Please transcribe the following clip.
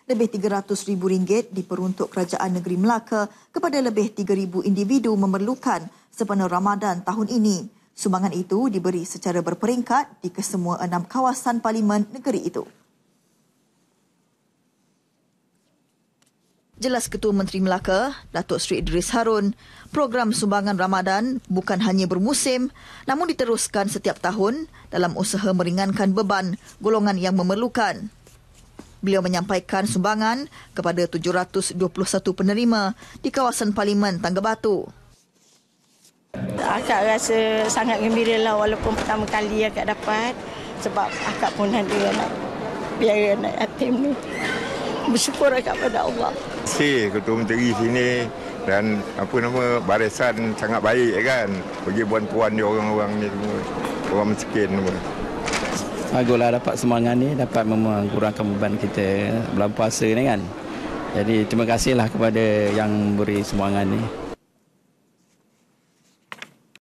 Lebih RM300,000 diperuntuk Kerajaan Negeri Melaka kepada lebih 3,000 individu memerlukan sepenuh Ramadan tahun ini. Sumbangan itu diberi secara berperingkat di kesemua 6 kawasan parlimen negeri itu. Jelas Ketua Menteri Melaka, Datuk Seri Idris Harun, program sumbangan Ramadan bukan hanya bermusim namun diteruskan setiap tahun dalam usaha meringankan beban golongan yang memerlukan. Beliau menyampaikan sumbangan kepada 721 penerima di kawasan Parlimen Tangga Batu. Akak rasa sangat gembiralah walaupun pertama kali akak dapat sebab akak pun ada anak biara anak yatim ni. Bersyukur akak pada Allah. Ketua Menteri sini dan barisan sangat baik kan. Bagi bantuan dia orang-orang ni semua. Orang miskin semua. Baguslah dapat semangat ni, dapat mengurangkan beban kita bulan puasa ni kan. Jadi terima kasihlah kepada yang beri semangat ni.